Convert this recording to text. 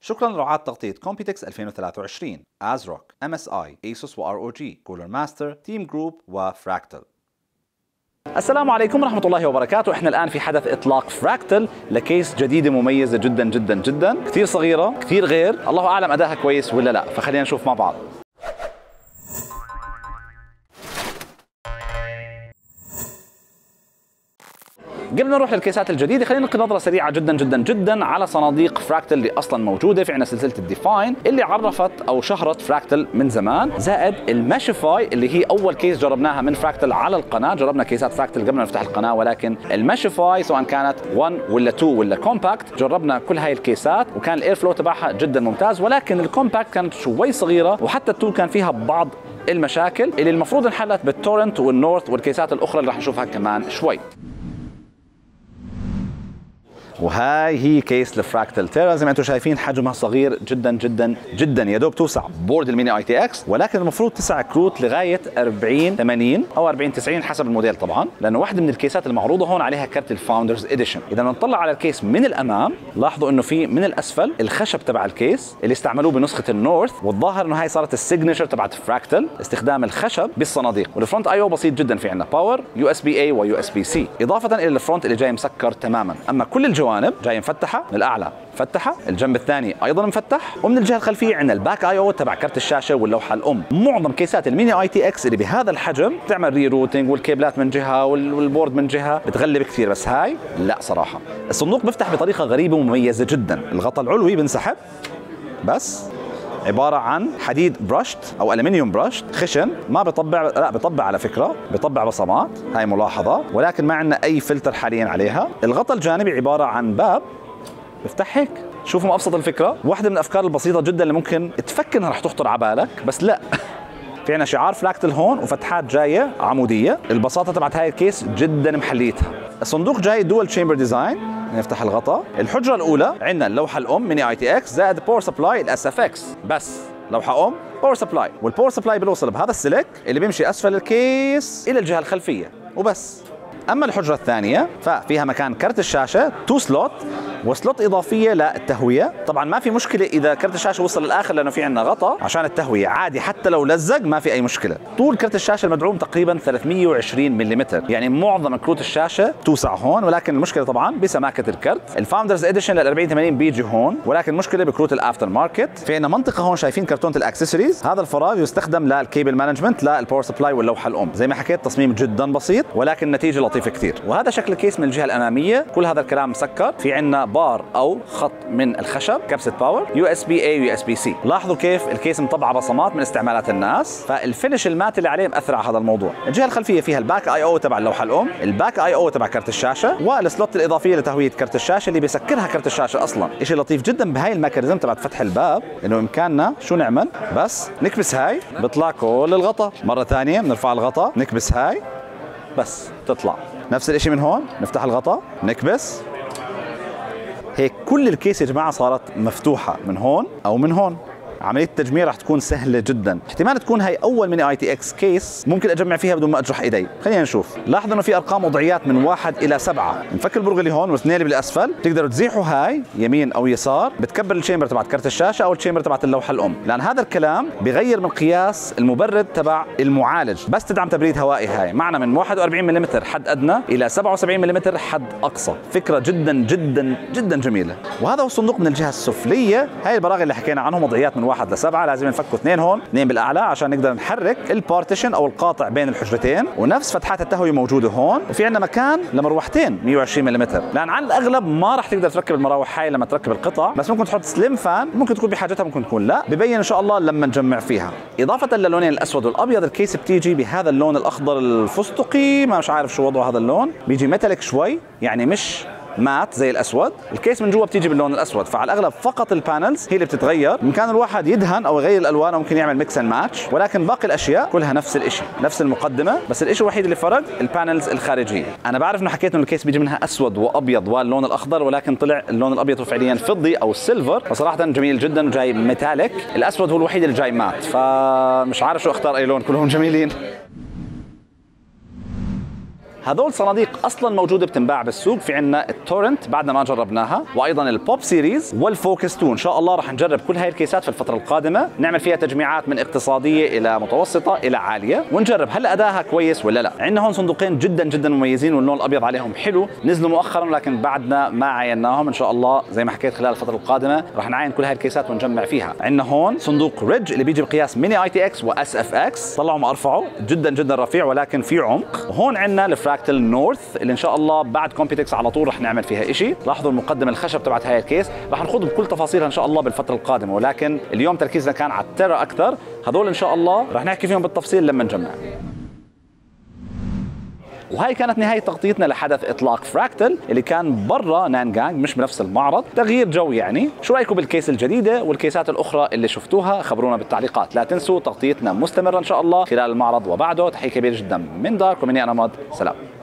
شكرا لرعاة تغطية كومبيتكس 2023 ASRock MSI ASUS و ROG كولر ماستر تيم جروب وفراكتل. السلام عليكم ورحمة الله وبركاته. احنا الآن في حدث إطلاق فراكتل لكيس جديدة مميزة جدا جدا جدا، كثير صغيرة كثير غير، الله أعلم أداها كويس ولا لا، فخلينا نشوف مع بعض. قبل ما نروح للكيسات الجديده خلينا نلقي نظره سريعه جدا جدا جدا على صناديق فراكتل اللي اصلا موجوده. في عندنا سلسله الديفاين اللي عرفت او شهرت فراكتل من زمان، زائد الماشيفاي اللي هي اول كيس جربناها من فراكتل على القناه. جربنا كيسات فراكتل قبل ما نفتح القناه، ولكن الماشيفاي سواء كانت 1 ولا 2 ولا كومباكت جربنا كل هاي الكيسات وكان الاير فلو تبعها جدا ممتاز، ولكن الكومباكت كانت شوي صغيره وحتى ال2 كان فيها بعض المشاكل اللي المفروض انحلت بالتورنت والنورث والكيسات الاخرى اللي راح نشوفها كمان شوي. وهاي هي كيس الفراكتل تيرا، زي ما انتم شايفين حجمها صغير جدا جدا جدا، يا دوب توسع بورد الميني اي تي اكس، ولكن المفروض تسع كروت لغايه 4080 او 4090 حسب الموديل طبعا، لانه واحده من الكيسات المعروضه هون عليها كرت الفاوندرز اديشن. اذا نطلع على الكيس من الامام لاحظوا انه في من الاسفل الخشب تبع الكيس اللي استعملوه بنسخه النورث، والظاهر انه هاي صارت السيجنتشر تبعت فراكتل استخدام الخشب بالصناديق. والفرونت اي او بسيط جدا، في عندنا باور يو اس بي اي ويو اس بي سي، اضافه الى الفرونت اللي جاي مسكر تماما. اما كل الجوانب جاي مفتحه، من الاعلى مفتحه، الجنب الثاني ايضا مفتح، ومن الجهه الخلفيه عندنا الباك اي او تبع كرت الشاشه واللوحه الام. معظم كيسات الميني اي تي اكس اللي بهذا الحجم بتعمل ري روتنج والكيبلات من جهه والبورد من جهه، بتغلب كثير، بس هاي لا صراحه. الصندوق بيفتح بطريقه غريبه ومميزه جدا، الغطاء العلوي بنسحب بس، عبارة عن حديد برشت أو ألمنيوم برشت خشن، ما بيطبع، لا بيطبع على فكرة، بيطبع بصمات، هاي ملاحظة، ولكن ما عندنا أي فلتر حاليا عليها. الغطاء الجانبي عبارة عن باب بفتح هيك، شوفوا ما أبسط الفكرة. واحدة من الأفكار البسيطة جدا اللي ممكن تفكر إنها رح تخطر على بالك، بس لا. في عنا شعار فراكتل هون وفتحات جاية عمودية. البساطة تبعت هاي الكيس جدا محليتها. الصندوق جاي دول تشامبر ديزاين. نفتح الغطاء، الحجرة الأولى عندنا اللوحة الأم ميني اي تي اكس زائد باور سبلاي الاس اف اكس، بس لوحة أم باور سبلاي، والباور سبلاي بيوصل بهذا السلك اللي بيمشي أسفل الكيس إلى الجهة الخلفية وبس. أما الحجرة الثانية ففيها مكان كرت الشاشة 2 سلوت وسلوت إضافية للتهوية. طبعا ما في مشكلة إذا كرت الشاشة وصل للآخر لأنه في عندنا غطاء عشان التهوية، عادي حتى لو لزق ما في أي مشكلة. طول كرت الشاشة المدعوم تقريبا 320 ملم، يعني معظم كروت الشاشة توسع هون، ولكن المشكلة طبعا بسماكة الكرت. الفاوندرز اديشن لل 4080 بيجي هون، ولكن المشكلة بكروت الأفتر ماركت. في عندنا منطقة هون شايفين كرتونة الأكسسوارز، هذا الفراغ يستخدم للكيبل مانجمنت للباور سبلاي واللوحة الأم. زي ما حكيت تصميم جدا بسيط ولكن نتيجة لطيفة كثير. وهذا شكل الكيس من الجهة الأمامية، كل هذا الكلام مسكر. في عندنا بار أو خط من الخشب، كبسة باور، يو اس بي اي ويو اس بي سي. لاحظوا كيف الكيس مطبعة بصمات من استعمالات الناس، فالفينش المات اللي عليه مأثر على هذا الموضوع. الجهة الخلفية فيها الباك اي او تبع اللوحة الأم، الباك اي او تبع كرت الشاشة، والسلوت الإضافية لتهوية كرت الشاشة اللي بيسكرها كرت الشاشة أصلا. شيء لطيف جدا بهاي الميكانيزم تبعت فتح الباب، إنه إمكاننا شو نعمل؟ بس نكبس هاي بيطلع كل الغطاء، مرة ثانية بنرفع الغطاء نكبس هاي بس تطلع. نفس الاشي من هون، نفتح الغطاء نكبس هيك. كل الكيس يا جماعة صارت مفتوحة من هون أو من هون. عملية التجميع راح تكون سهلة جدا. احتمال تكون هاي أول ميني اي تي اكس كيس ممكن أجمع فيها بدون ما أجرح إيدي. خلينا نشوف. لاحظوا إنه في أرقام وضعيات من 1 إلى 7. نفك البرغ اللي هون والاثنين اللي بالأسفل، بتقدروا تزيحوا هاي يمين أو يسار، بتكبر الشامبر تبعت كرت الشاشة أو الشامبر تبعت اللوحة الأم، لأن هذا الكلام بغير من قياس المبرد تبع المعالج، بس تدعم تبريد هوائي. هاي معنا من 41 ملم حد أدنى إلى 77 ملم حد أقصى. فكرة جدا جدا جدا جميلة. وهذا هو الصندوق من الجهة السفلية. هاي البراغي اللي حكينا عنهم وضعيات من 1 ل 7، لازم نفكوا 2 هون 2 بالاعلى عشان نقدر نحرك البارتيشن او القاطع بين الحجرتين. ونفس فتحات التهويه موجوده هون، وفي عندنا مكان لمروحتين 120 ملم، لان على الاغلب ما راح تقدر تركب المراوح هاي لما تركب القطع، بس ممكن تحط سليم فان، ممكن تكون بحاجتها ممكن تكون لا، ببين ان شاء الله لما نجمع فيها. اضافه للونين الاسود والابيض، الكيس بتيجي بهذا اللون الاخضر الفستقي، ما مش عارف شو وضعه هذا اللون، بيجي ميتاليك شوي، يعني مش مات زي الاسود. الكيس من جوا بتيجي باللون الاسود، فعلى الاغلب فقط البانلز هي اللي بتتغير. بامكان الواحد يدهن او يغير الالوان او ممكن يعمل ميكس اند ماتش، ولكن باقي الاشياء كلها نفس الشيء، نفس المقدمه، بس الشيء الوحيد اللي فرق البانلز الخارجيه. انا بعرف انه حكيت انه الكيس بيجي منها اسود وابيض واللون الاخضر، ولكن طلع اللون الابيض فعليا فضي او سيلفر، فصراحه جميل جدا وجاي ميتاليك. الاسود هو الوحيد اللي جاي مات، فمش عارف شو اختار اي لون، كلهم جميلين. هذول صناديق اصلا موجوده بتنباع بالسوق. في عندنا التورنت بعدنا ما جربناها، وايضا البوب سيريز والفوكس 2. ان شاء الله راح نجرب كل هاي الكيسات في الفتره القادمه، نعمل فيها تجميعات من اقتصاديه الى متوسطه الى عاليه، ونجرب هل ادائها كويس ولا لا. عندنا هون صندوقين جدا جدا مميزين واللون الابيض عليهم حلو، نزلوا مؤخرا لكن بعدنا ما عيناهم. ان شاء الله زي ما حكيت خلال الفتره القادمه راح نعاين كل هاي الكيسات ونجمع فيها. عندنا هون صندوق ريدج اللي بيجي بقياس ميني اي تي اكس واس اف اكس، طلعوا ما ارفعوا، جدا جدا رفيع ولكن في عمق. وهون عندنا الفراكتل نورث اللي ان شاء الله بعد كومبيتكس على طول رح نعمل فيها شيء. لاحظوا المقدمه الخشب تبعت هاي الكيس، رح نخوض بكل تفاصيلها ان شاء الله بالفتره القادمه، ولكن اليوم تركيزنا كان على التيرا اكثر. هذول ان شاء الله رح نحكي فيهم بالتفصيل لما نجمع. وهي كانت نهاية تغطيتنا لحدث إطلاق فراكتل اللي كان برا نانجانج مش بنفس المعرض، تغيير جو يعني. شو رأيكم بالكيس الجديدة والكيسات الأخرى اللي شفتوها؟ خبرونا بالتعليقات. لا تنسوا تغطيتنا مستمرة إن شاء الله خلال المعرض وبعده. تحية كبيرة جدا من دارك ومني أنا ماد، سلام.